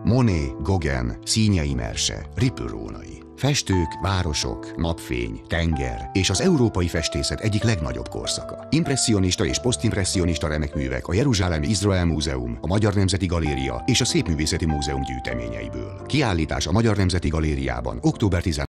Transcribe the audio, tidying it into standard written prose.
Monet, Gauguin, Színyei Merse, Rippl-Rónai. Festők, városok, napfény, tenger és az európai festészet egyik legnagyobb korszaka. Impresszionista és posztimpresszionista remekművek a Jeruzsálemi Izrael Múzeum, a Magyar Nemzeti Galéria és a Szépművészeti Múzeum gyűjteményeiből. Kiállítás a Magyar Nemzeti Galériában október 10